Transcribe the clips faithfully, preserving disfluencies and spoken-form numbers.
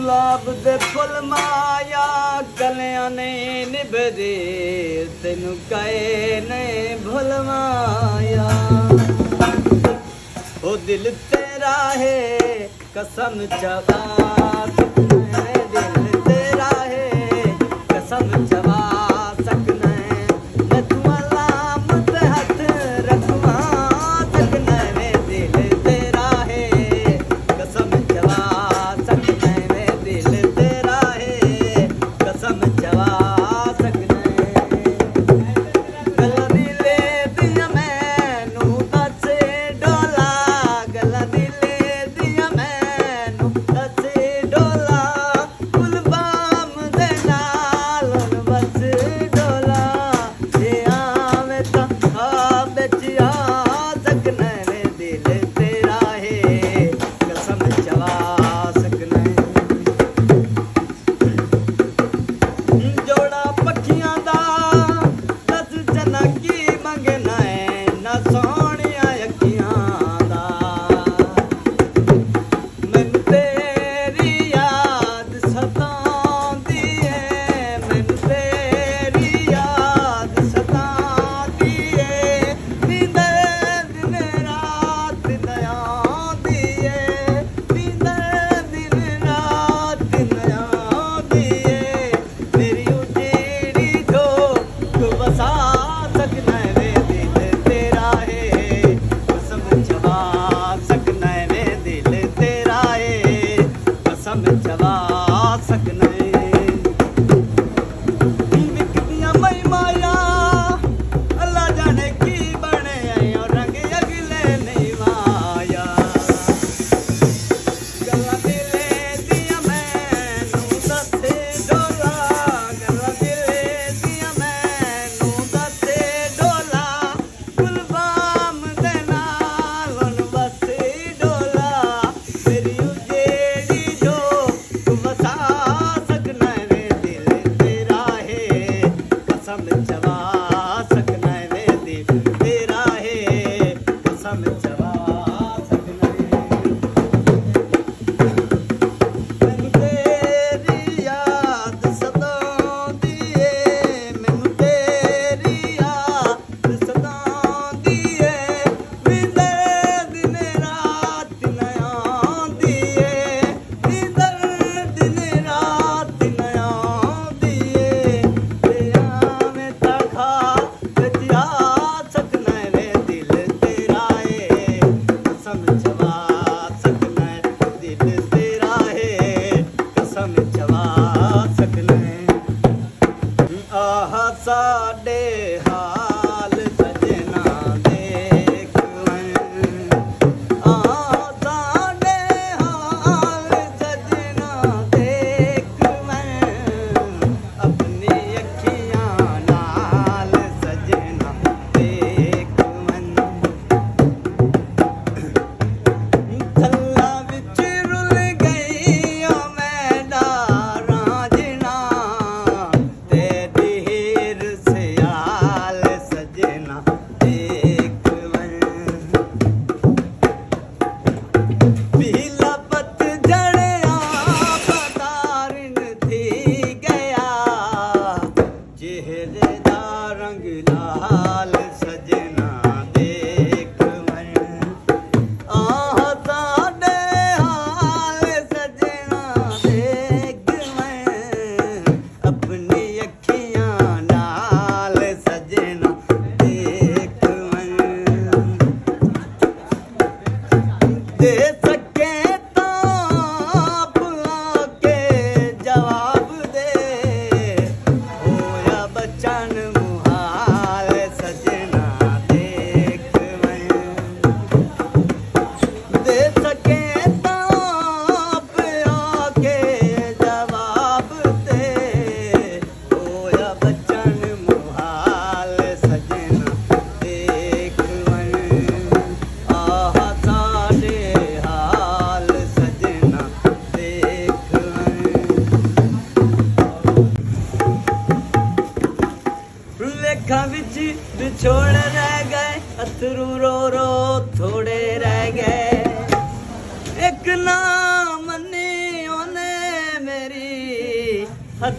गुलाब दे full माया गलियां ने निभदे तेनू कहे ने भुलवाया ओ दिल तेरा है कसम चबा सकना है दिल तेरा है कसम चबा सकना है मैं तू अलामत हाथ रखवा सकना है दिल तेरा है कसम चबा सकना है मैं दिल तेरा है कसम चबा सकना है गला दिले दिया मैनू दस डोला गला दिले दिया मैनू दस डोला गुलबाम दे नाल बस डोला जे आवे तां आ बिच आ सकना है दिल तेरा है कसम चबा सकना है जोड़ा पखियां दा दस जना की मंगना है ना सोहणिया अखियां दा मैनू तेरी याद सतांदी है मैनू तेरी याद सतांदी है नींदर दिन रात न आंदी है नींदर दिन रात न आंदी है मेरी उजेड़ी जो तू बसा सकना है वे दिल तेरा है कसम चबा सकना है वे दिल तेरा है कसम चबा सकना है विकदियां मई माया अल्लाह जाने की बने और रंग अगले नहीं माया गला दिले दिया मैनू दस डोला गला दिले दिया मैनू दस डोला गुलबाम दे नाल बस डोला मेरी उजेड़ी जो तू बसा सकना है वे दिल तेरा है कसम चबा सकना है वे दिल तेरा है कसम चबा सकना है मैनू तेरी याद सतांदी है मैनू तेरी याद सतांदी है नींदर दिन रात न आंदी है नींदर दिन रात न आंदी है ते आवें तां खा बिच आ सकना है वे दिल तेरा है कसम चबा सकना है दिल तेरा है कसम चबा सकना है आह साडे हाल सजना देख आह साडे हाल सजना देख अपनी अखियां नाल सजना देख थल्ला विच रुल गई ओ मैं डारां जिना तेरी हीर सियाल सजना देख पीला पतझड़ पतारिन थी गया चेहरे दा रंग लाल सजना देख आह साडे हाल सजना देख अपनी अखियां नाल सजना देख दे सके तां भुला के जवाब दे होया बचन मुहाल सजना देख दे सके तां भुला के जवाब दे होया बचन मुहाल सजना देख आह साडे हाल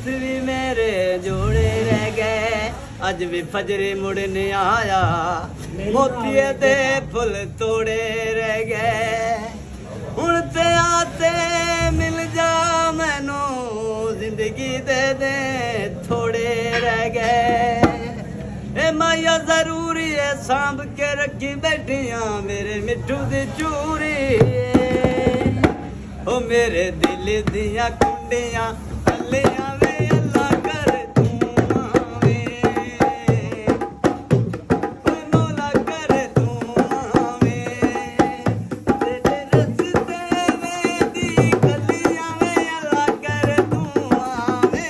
दोस्त भी मेरे जोड़े रह गए अज भी फजरे मुड़ने आया मोतिये दे फुल तोड़े रह गए हुण ते आते मिल जा मैनू जिंदगी दे दे थोड़े रह गए ए माया जरूरी है सांभ के रखी बैठियां मेरे मिठू दी चूरी ओ मेरे दिल दियां कुंडियां अल्लियां वे अल्लाह कर तू आवे ओ मौला कर तू आवे तेरे रस्ते में दी गलियां वे अल्लाह कर तू आवे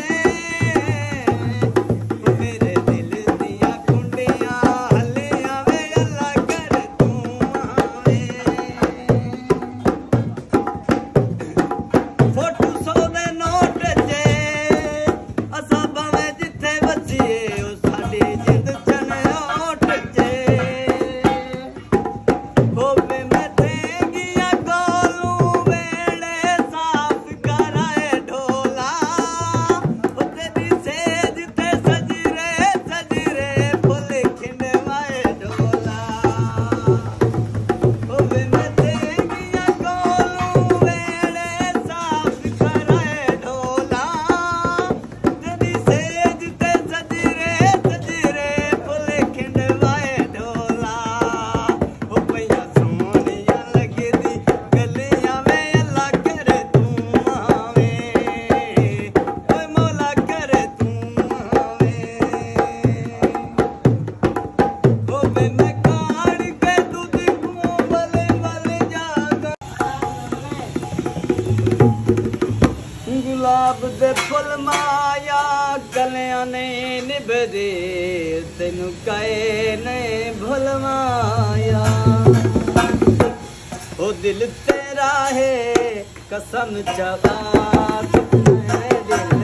ओ मेरे दिल दियां कुंडियां अल्लियां वे अल्लाह कर तू आवे फोटू सौ दे नोट चे असा भावे जिथे बचिए ओ साडी जिंद चनोट चे होवे मैं तेगिया गोलू वेले साफ कराए ढोला ओ तेरी सेज ते सजरे सजरे फुल खिंडवाए ढोला होवे मैं तेगिया गोलू वेले साफ कराए ढोला तेरी सेज ते सजरे सजरे फुल खिंडवाए ढोला ओ पैया सोनिया लगदी गलियां वे अल्लाह कर तू आवे ओए मौला कर तू आवे होवे मैं काढ़ के दूध को बले बले जागा गुलाब दे फुल माया गलियां नहीं निभदे तेनू कहे नहीं भुल माया ओ दिल तेरा है कसम चबा मेरे दिल